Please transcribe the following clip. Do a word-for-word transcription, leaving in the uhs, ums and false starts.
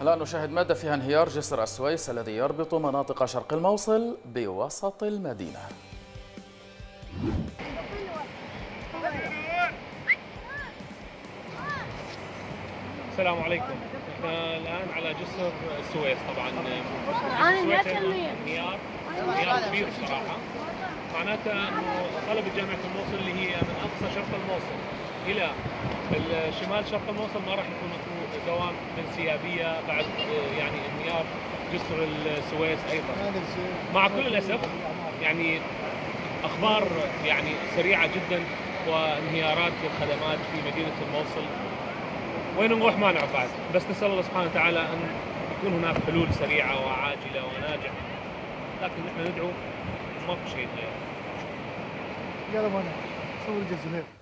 الآن نشاهد مادة فيها انهيار جسر السويس الذي يربط مناطق شرق الموصل بوسط المدينة. السلام عليكم. احنا الان على جسر السويس. طبعا انا جسر السويس انهيار انهيار كبير بصراحه. معناتها انه طلبت جامعه الموصل اللي هي من اقصى شرق الموصل الى الشمال شرق الموصل ما راح يكون اكو دوام انسيابيه بعد يعني انهيار جسر السويس ايضا. مع كل الاسف يعني اخبار يعني سريعه جدا وانهيارات للخدمات في مدينه الموصل. وين نروح ما نعرف بعد، بس نسأل الله سبحانه وتعالى أن يكون هناك حلول سريعة وعاجلة وناجعة، لكن نحن ندعو ماكو شيء يتغير. يلا بنا صور الجزيرة.